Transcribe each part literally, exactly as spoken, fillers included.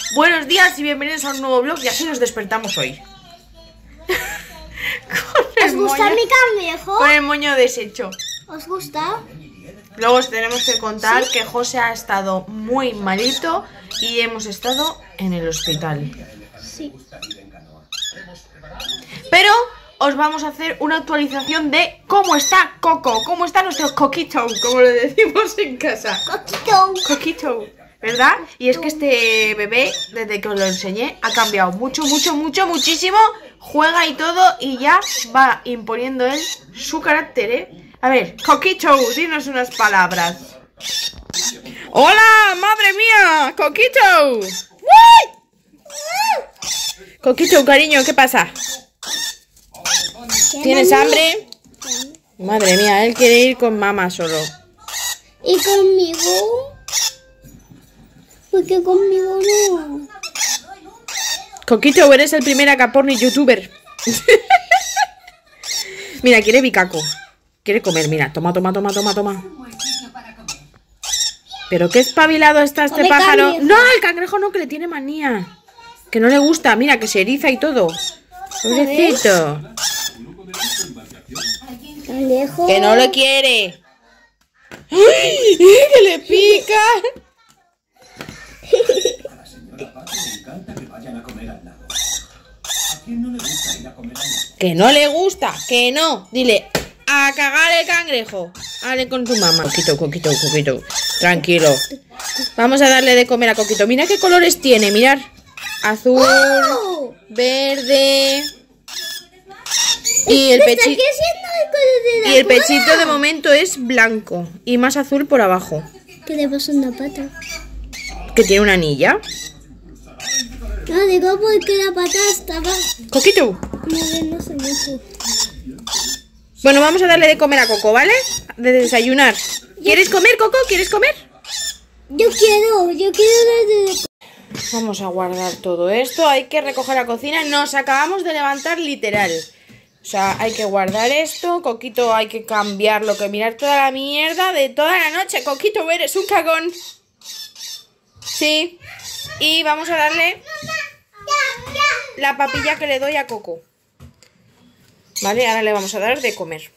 Buenos días y bienvenidos a un nuevo vlog. Y así nos despertamos hoy. ¿Os gusta mi cangrejo? Con el moño deshecho. ¿Os gusta? Luego os tenemos que contar ¿Sí? que José ha estado muy malito y hemos estado en el hospital. Sí. Pero os vamos a hacer una actualización de cómo está Coco, cómo está nuestro Coquito, como lo decimos en casa. Coquito. Coquito, ¿verdad? Y es que este bebé, desde que os lo enseñé, ha cambiado mucho, mucho, mucho, muchísimo. Juega y todo y ya va imponiendo él su carácter, ¿eh? A ver, Coquito, dinos unas palabras. ¡Hola! ¡Madre mía! ¡Coquito! ¡Uy! Coquito, cariño, ¿qué pasa? ¿Tienes hambre? Madre mía, él quiere ir con mamá solo. ¿Y conmigo? Porque conmigo no. Coquito, eres el primer acaporni youtuber. Mira, quiere bicaco. Quiere comer, mira. Toma, toma, toma, toma, toma. Pero qué espabilado está este Come pájaro. cangrejo. No, el cangrejo no, que le tiene manía. Que no le gusta, mira, que se eriza y todo. Pobrecito. Cangrejo. Que no lo quiere. ¡Ay! ¡Que le pica! A la señora Pato le encanta que vayan a comer al lago. ¿A quién no le gusta ir a comer al lago? Que no le gusta, que no. Dile, a cagar el cangrejo. Hable con tu mamá. Coquito, Coquito, Coquito. Tranquilo. Vamos a darle de comer a Coquito. Mira qué colores tiene, mirad. Azul, ¡Oh! verde. Y el, ¿Está pechi aquí haciendo el color de la y el cola? pechito de momento es blanco. Y más azul por abajo. ¿Qué le pasa a una pata? Que tiene una anilla. No, digo porque la pata estaba Coquito. moviéndose mucho. Bueno, vamos a darle de comer a Coco, ¿vale? De desayunar. ¿Quieres comer, Coco? ¿Quieres comer? Yo quiero, yo quiero darle de... Vamos a guardar todo esto. Hay que recoger la cocina. Nos acabamos de levantar literal. O sea, hay que guardar esto. Coquito, hay que cambiarlo. Que mirar toda la mierda de toda la noche. Coquito, eres un cagón. Sí. Y vamos a darle la papilla que le doy a Coco. Vale, ahora le vamos a dar de comer.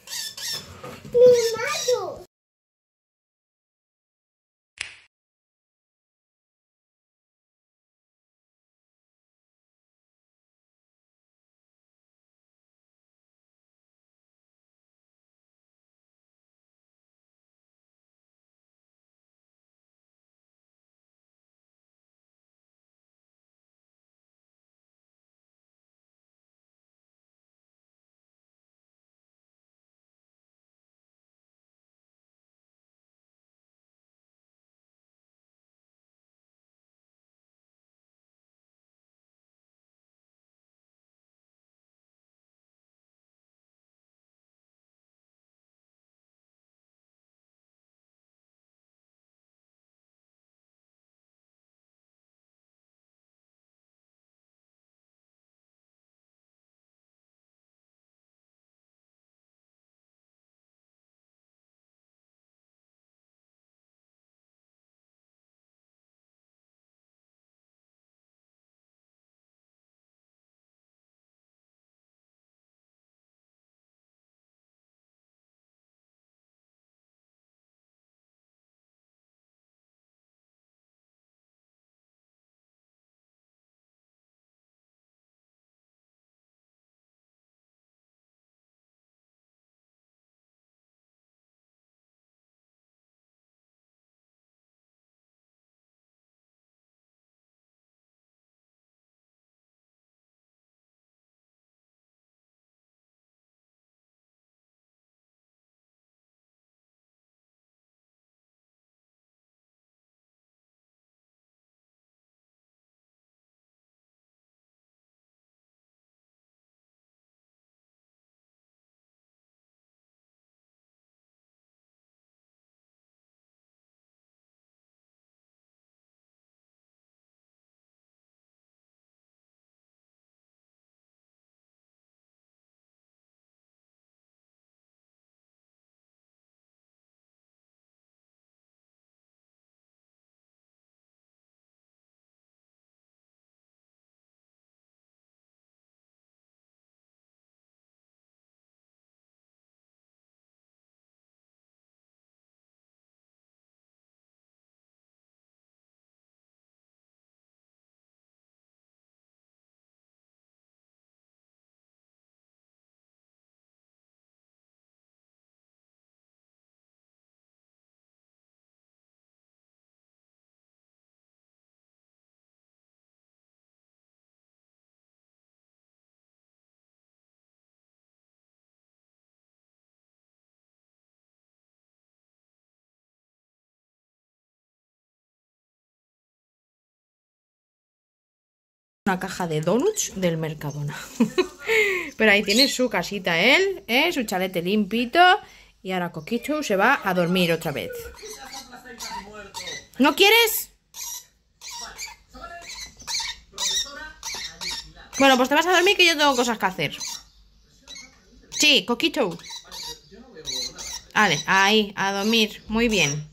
Una caja de donuts del Mercadona. Pero ahí tiene su casita él, ¿eh? Su chalete limpito. Y ahora Coquichu se va a dormir otra vez. ¿No quieres? Bueno, pues te vas a dormir que yo tengo cosas que hacer. Sí, Coquichu. Vale, ahí, a dormir. Muy bien.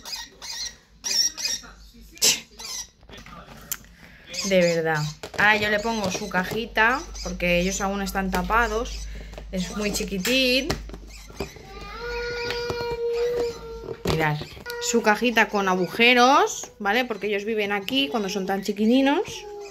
De verdad. Ahora yo le pongo su cajita, porque ellos aún están tapados. Es muy chiquitín. Mirad. Su cajita con agujeros, ¿vale? Porque ellos viven aquí cuando son tan chiquininos.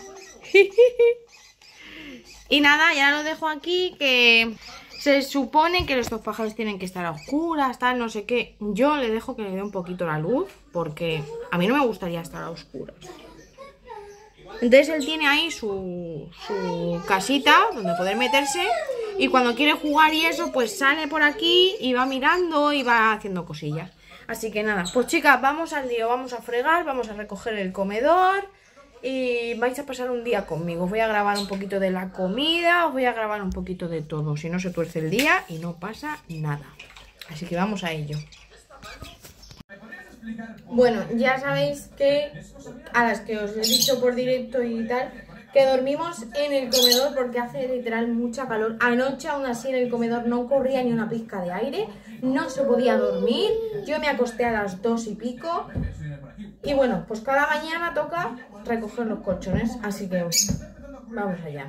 Y nada, ya lo dejo aquí, que se supone que estos pájaros tienen que estar a oscuras, tal, no sé qué. Yo le dejo que le dé un poquito la luz, porque a mí no me gustaría estar a oscuras. Entonces él tiene ahí su, su casita donde poder meterse. Y cuando quiere jugar y eso, pues sale por aquí y va mirando y va haciendo cosillas. Así que nada, pues chicas, vamos al lío, vamos a fregar, vamos a recoger el comedor. Y vais a pasar un día conmigo. Os voy a grabar un poquito de la comida, os voy a grabar un poquito de todo. Si no se tuerce el día y no pasa nada. Así que vamos a ello. Bueno, ya sabéis que a las que os he dicho por directo y tal, que dormimos en el comedor porque hace literal mucha calor. Anoche aún así en el comedor no corría ni una pizca de aire, no se podía dormir. Yo me acosté a las dos y pico. Y bueno, pues cada mañana toca recoger los colchones, así que vamos allá.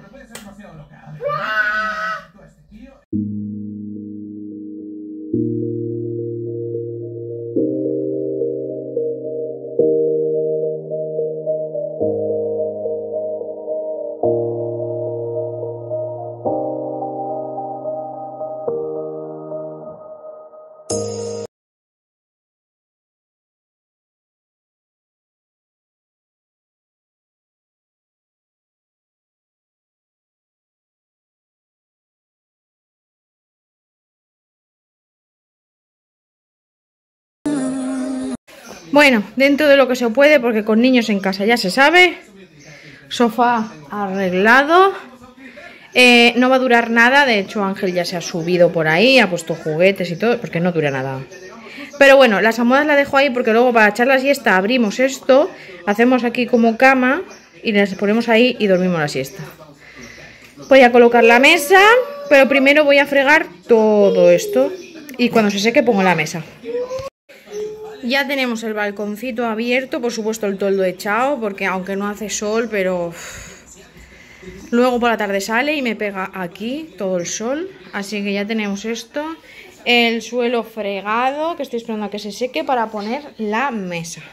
Bueno, dentro de lo que se puede, porque con niños en casa ya se sabe. Sofá arreglado. Eh, no va a durar nada, de hecho Ángel ya se ha subido por ahí, ha puesto juguetes y todo, porque no dura nada. Pero bueno, las almohadas las dejo ahí porque luego para echar la siesta abrimos esto, hacemos aquí como cama y las ponemos ahí y dormimos la siesta. Voy a colocar la mesa, pero primero voy a fregar todo esto y cuando se seque pongo la mesa. Ya tenemos el balconcito abierto, por supuesto el toldo echado, porque aunque no hace sol, pero luego por la tarde sale y me pega aquí todo el sol. Así que ya tenemos esto. El suelo fregado, que estoy esperando a que se seque para poner la mesa.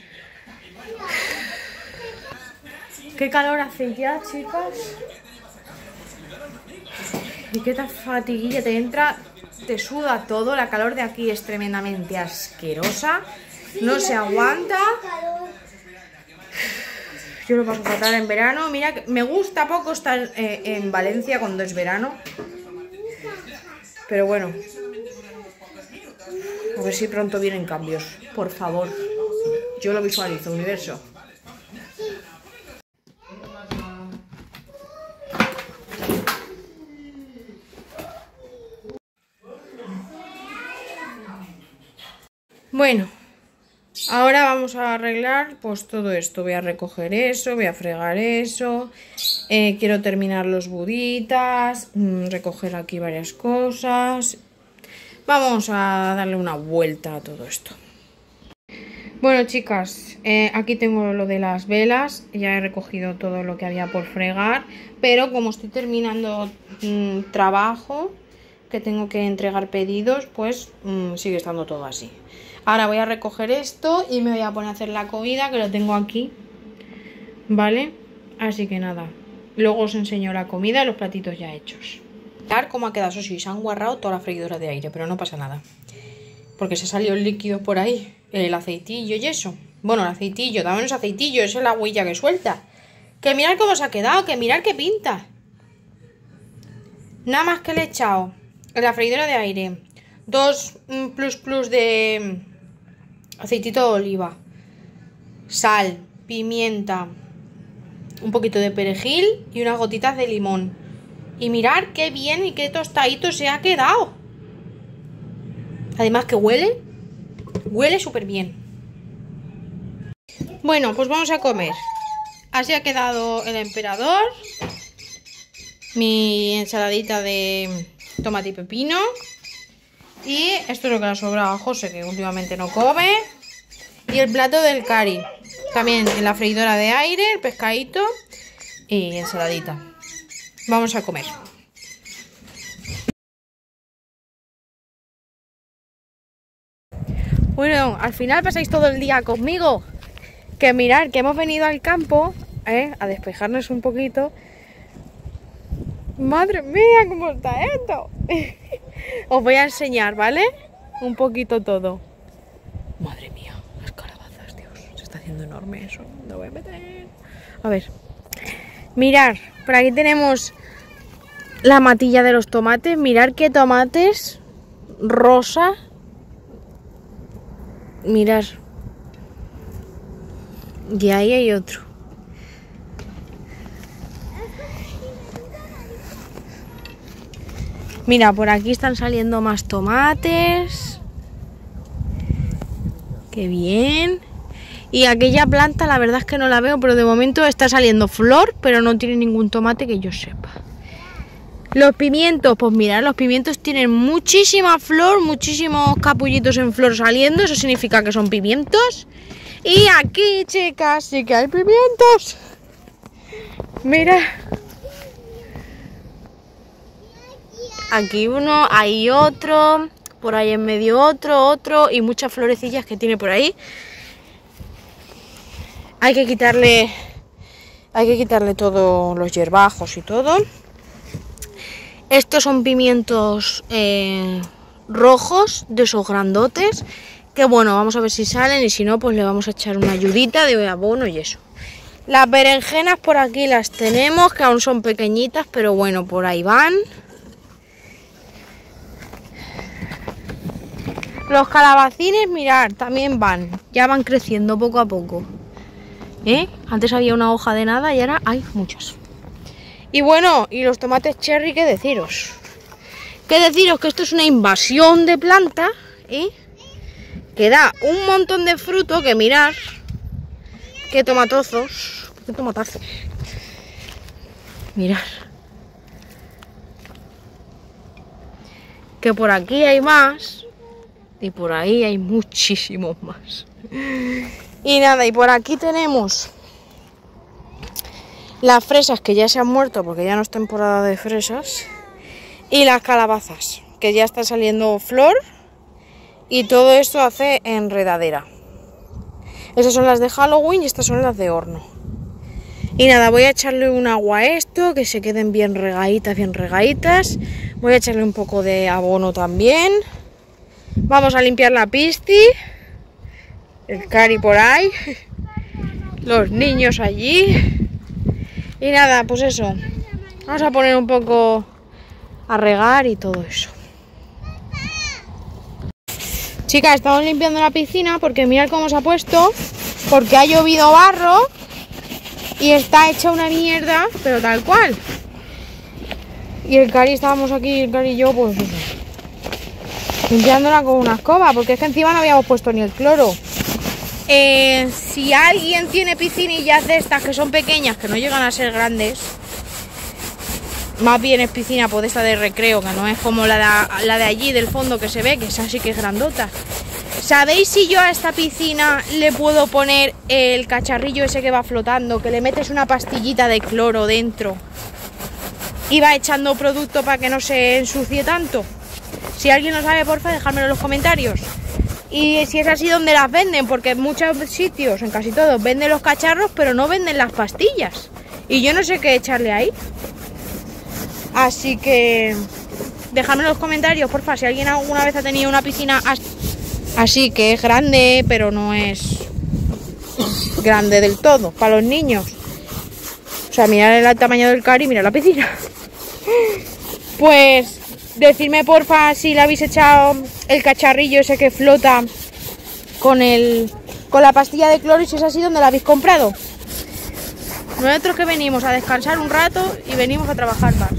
Qué calor hace ya, chicas. Y qué tal fatiguilla te entra. Te suda todo, la calor de aquí es tremendamente asquerosa, no se aguanta. Yo lo paso fatal en verano. Mira, me gusta poco estar eh, en Valencia cuando es verano, pero bueno, a ver si pronto vienen cambios, por favor. Yo lo visualizo, universo. Bueno, ahora vamos a arreglar pues todo esto. Voy a recoger eso, voy a fregar eso, eh, quiero terminar los buditas, mmm, recoger aquí varias cosas. Vamos a darle una vuelta a todo esto. Bueno, chicas, eh, aquí tengo lo de las velas. Ya he recogido todo lo que había por fregar, pero como estoy terminando mmm, trabajo, que tengo que entregar pedidos, pues mmm, sigue estando todo así. Ahora voy a recoger esto y me voy a poner a hacer la comida, que lo tengo aquí, ¿vale? Así que nada, luego os enseño la comida y los platitos ya hechos. Mirad cómo ha quedado, eso sí, se han guarrado toda la freidora de aire, pero no pasa nada, porque se salió el líquido por ahí, el aceitillo y eso. Bueno, el aceitillo, también es aceitillo, esa es la huella que suelta. Que mirad cómo se ha quedado, que mirad qué pinta. Nada más que le he echado en la freidora de aire dos plus plus de aceitito de oliva, sal, pimienta, un poquito de perejil y unas gotitas de limón. Y mirar qué bien y qué tostadito se ha quedado. Además que huele, huele súper bien. Bueno, pues vamos a comer. Así ha quedado el emperador. Mi ensaladita de tomate y pepino. Y esto es lo que le ha sobrado a José, que últimamente no come. Y el plato del curry. También en la freidora de aire, el pescadito y ensaladita. Vamos a comer. Bueno, al final pasáis todo el día conmigo. Que mirad, que hemos venido al campo, ¿eh? A despejarnos un poquito. Madre mía, ¿cómo está esto? Os voy a enseñar, ¿vale? Un poquito todo. Madre mía, las calabazas, Dios. Se está haciendo enorme eso. Lo voy a meter. A ver. Mirad, por aquí tenemos la matilla de los tomates. Mirad qué tomates rosa. Mirad. Y ahí hay otro. Mira, por aquí están saliendo más tomates. Qué bien. Y aquella planta la verdad es que no la veo, pero de momento está saliendo flor, pero no tiene ningún tomate que yo sepa. Los pimientos, pues mirad, los pimientos tienen muchísima flor, muchísimos capullitos en flor saliendo, eso significa que son pimientos. Y aquí, chicas, sí que hay pimientos. Mira. Aquí uno, ahí otro, por ahí en medio otro, otro y muchas florecillas que tiene por ahí. Hay que quitarle, hay que quitarle todos los hierbajos y todo. Estos son pimientos eh, rojos, de esos grandotes, que bueno, vamos a ver si salen y si no, pues le vamos a echar una ayudita de abono y eso. Las berenjenas por aquí las tenemos, que aún son pequeñitas, pero bueno, por ahí van. Los calabacines, mirad, también van, ya van creciendo poco a poco. ¿Eh? Antes había una hoja de nada y ahora hay muchas. Y bueno, y los tomates cherry, ¿qué deciros? ¿Qué deciros? Que esto es una invasión de planta, ¿eh? Que da un montón de fruto, que mirad. Qué tomatozos, qué tomatazos. Mirad. Que por aquí hay más. Y por ahí hay muchísimos más. Y nada, y por aquí tenemos las fresas que ya se han muerto porque ya no es temporada de fresas. Y las calabazas, que ya está saliendo flor. Y todo esto hace enredadera. Esas son las de Halloween y estas son las de horno. Y nada, voy a echarle un agua a esto, que se queden bien regaditas, bien regaditas. Voy a echarle un poco de abono también. Vamos a limpiar la pisti. El cari por ahí. Los niños allí. Y nada, pues eso. Vamos a poner un poco a regar y todo eso. Chicas, estamos limpiando la piscina porque mirad cómo se ha puesto. Porque ha llovido barro. Y está hecha una mierda, pero tal cual. Y el cari, estábamos aquí, el cari y yo, pues eso. Limpiándola con una escoba, porque es que encima no habíamos puesto ni el cloro. Eh, si alguien tiene piscinillas de estas que son pequeñas, que no llegan a ser grandes, más bien es piscina pues esta de recreo, que no es como la de, la de allí del fondo que se ve, que esa sí que es grandota. ¿Sabéis si yo a esta piscina le puedo poner el cacharrillo ese que va flotando, que le metes una pastillita de cloro dentro y va echando producto para que no se ensucie tanto? Si alguien lo sabe, porfa, dejádmelo en los comentarios. Y si es así, ¿dónde las venden? Porque en muchos sitios, en casi todos, venden los cacharros, pero no venden las pastillas. Y yo no sé qué echarle ahí. Así que dejadme en los comentarios, porfa, si alguien alguna vez ha tenido una piscina así, que es grande, pero no es grande del todo, para los niños. O sea, mirad el tamaño del cari y mirad la piscina. Pues decidme, porfa, si le habéis echado el cacharrillo ese que flota con el con la pastilla de cloro, y si es así, ¿dónde la habéis comprado? Nosotros que venimos a descansar un rato y venimos a trabajar más.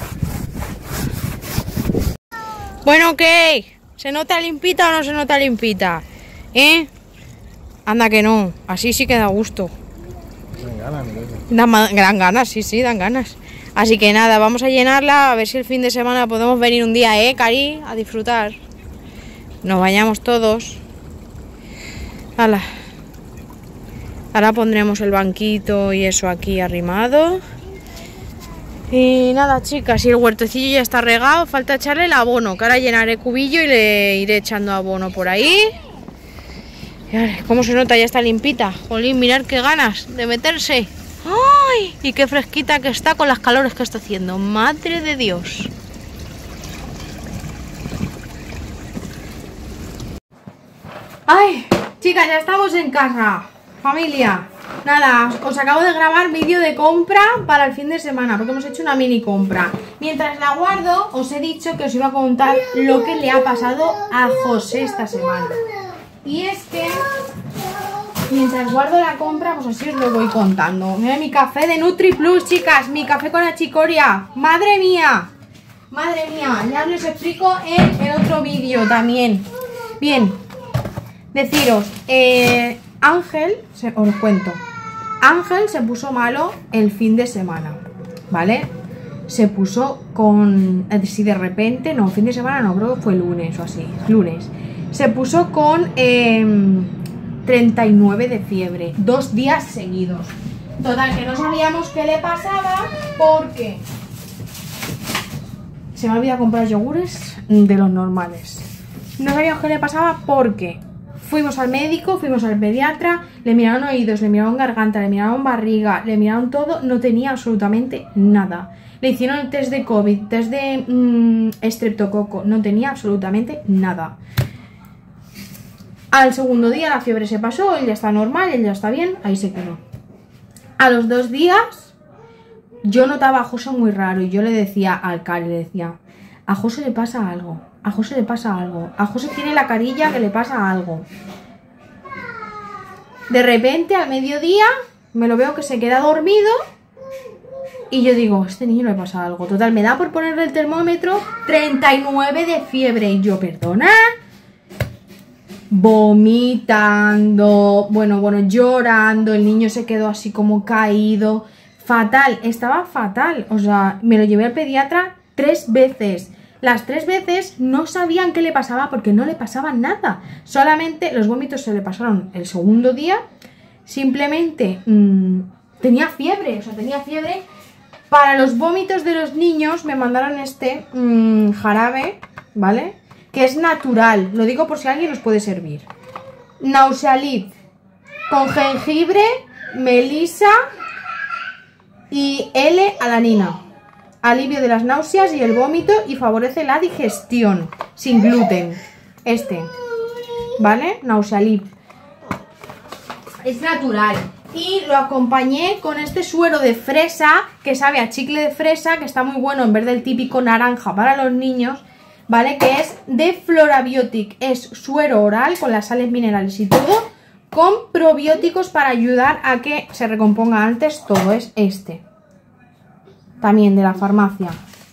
Bueno, ¿qué? ¿Se nota limpita o no se nota limpita? ¿Eh? Anda que no, así sí que da gusto. Dan ganas, dan ganas, sí, sí, dan ganas. Así que nada, vamos a llenarla, a ver si el fin de semana podemos venir un día, ¿eh, Cari? A disfrutar. Nos bañamos todos. Hala. Ahora pondremos el banquito y eso aquí arrimado. Y nada, chicas, y el huertecillo ya está regado, falta echarle el abono, que ahora llenaré cubillo y le iré echando abono por ahí. Y ahora, ¿cómo se nota? Ya está limpita. Jolín, mirad qué ganas de meterse. ¡Ay! Y qué fresquita que está con las calores que está haciendo. Madre de Dios. ¡Ay! Chicas, ya estamos en casa. Familia. Nada, os acabo de grabar vídeo de compra para el fin de semana, porque hemos hecho una mini compra. Mientras la guardo, os he dicho que os iba a contar lo que le ha pasado a José esta semana. Y es que mientras guardo la compra, pues así os lo voy contando. Mira mi café de Nutri Plus, chicas, mi café con achicoria. ¡Madre mía! ¡Madre mía! Ya os lo explico en el otro vídeo también. Bien, deciros, eh, Ángel, se, os lo cuento. Ángel se puso malo el fin de semana, ¿vale? Se puso con... Si de repente, no, fin de semana no, creo que fue lunes o así, lunes. Se puso con eh, treinta y nueve de fiebre, dos días seguidos. Total, que no sabíamos qué le pasaba porque se me olvidó comprar yogures de los normales. No sabíamos qué le pasaba porque fuimos al médico, fuimos al pediatra, le miraron oídos, le miraron garganta, le miraron barriga, le miraron todo, no tenía absolutamente nada. Le hicieron el test de COVID, test de mmm, estreptococo, no tenía absolutamente nada. Al segundo día la fiebre se pasó, él ya está normal, él ya está bien, ahí se quedó. A los dos días yo notaba a José muy raro y yo le decía al Cari, le decía, a José le pasa algo, a José le pasa algo, a José tiene la carilla que le pasa algo. De repente al mediodía me lo veo que se queda dormido y yo digo, a este niño le pasa algo. Total, me da por ponerle el termómetro, treinta y nueve de fiebre y yo, perdona, vomitando, bueno, bueno, llorando, el niño se quedó así como caído, fatal, estaba fatal, o sea, me lo llevé al pediatra tres veces, las tres veces no sabían qué le pasaba porque no le pasaba nada, solamente los vómitos se le pasaron el segundo día, simplemente mmm, tenía fiebre, o sea, tenía fiebre. Para los vómitos de los niños me mandaron este mmm, jarabe, ¿vale?, que es natural, lo digo por si alguien nos puede servir. Nausealid con jengibre, melisa y L-alanina. Alivio de las náuseas y el vómito y favorece la digestión, sin gluten. Este, ¿vale? Nausealid. Es natural. Y lo acompañé con este suero de fresa, que sabe a chicle de fresa, que está muy bueno en vez del típico naranja para los niños, ¿vale? Que es de Florabiotic, es suero oral con las sales minerales y todo, con probióticos para ayudar a que se recomponga antes todo, es este. También de la farmacia.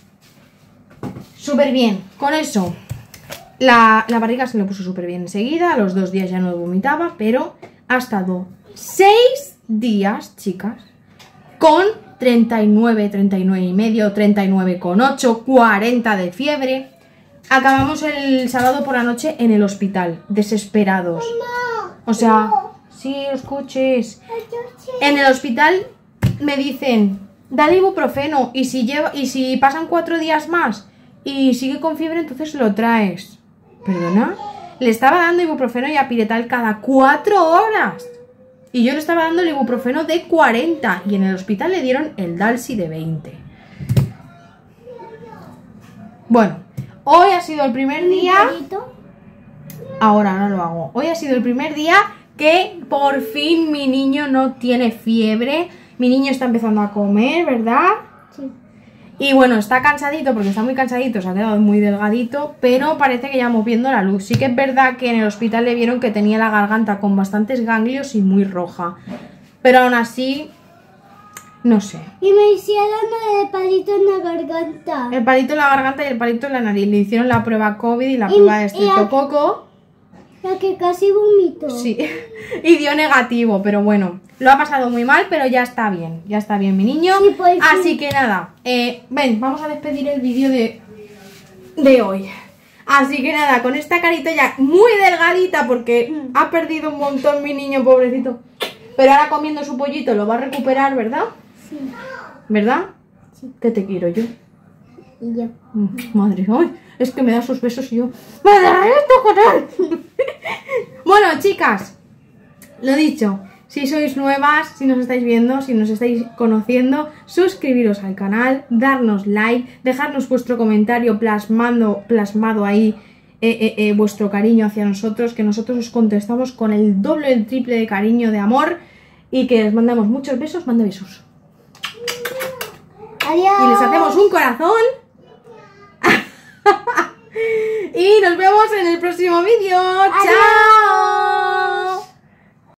Súper bien, con eso la, la barriga se le puso súper bien enseguida, a los dos días ya no vomitaba, pero ha estado seis días, chicas, con treinta y nueve, treinta y nueve y medio, treinta y nueve coma ocho, cuarenta de fiebre. Acabamos el sábado por la noche en el hospital, desesperados. O sea, sí, escuches. En el hospital me dicen, dale ibuprofeno y si, lleva, y si pasan cuatro días más y sigue con fiebre, entonces lo traes. ¿Perdona? Le estaba dando ibuprofeno y apiretal cada cuatro horas. Y yo le estaba dando el ibuprofeno de cuarenta y en el hospital le dieron el Dalsi de veinte. Bueno. Hoy ha sido el primer día, ahora no lo hago, hoy ha sido el primer día que por fin mi niño no tiene fiebre, mi niño está empezando a comer, ¿verdad? Sí. Y bueno, está cansadito porque está muy cansadito, se ha quedado muy delgadito, pero parece que ya vamos viendo la luz. Sí que es verdad que en el hospital le vieron que tenía la garganta con bastantes ganglios y muy roja, pero aún así No sé. Y me hicieron el palito en la garganta. El palito en la garganta y el palito en la nariz. Le hicieron la prueba COVID y la Y- prueba de y estreptococo. La que casi vomito. Sí, y dio negativo, pero bueno, lo ha pasado muy mal, pero ya está bien, ya está bien mi niño. Sí, por fin. Así que nada, eh, ven, vamos a despedir el vídeo de, de hoy. Así que nada, con esta carita ya muy delgadita porque ha perdido un montón mi niño, pobrecito. Pero ahora comiendo su pollito lo va a recuperar, ¿verdad? Sí. ¿Verdad? Que te quiero yo. Y yo. Mm, Madre, ay, es que me da sus besos y yo ¡me derrito con él! Bueno, chicas, lo dicho, si sois nuevas, si nos estáis viendo, si nos estáis conociendo, suscribiros al canal, darnos like, dejarnos vuestro comentario plasmando, plasmado ahí eh, eh, eh, vuestro cariño hacia nosotros, que nosotros os contestamos con el doble o el triple de cariño, de amor, y que les mandamos muchos besos, manda besos. Adiós. Y les hacemos un corazón. Y nos vemos en el próximo vídeo. ¡Chao!